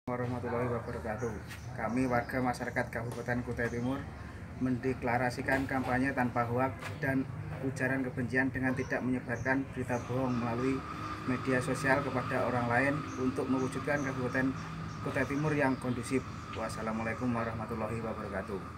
Warahmatullahi wabarakatuh. Kami warga masyarakat Kabupaten Kutai Timur mendeklarasikan kampanye tanpa hoaks dan ujaran kebencian dengan tidak menyebarkan berita bohong melalui media sosial kepada orang lain untuk mewujudkan Kabupaten Kutai Timur yang kondusif. Wassalamualaikum warahmatullahi wabarakatuh.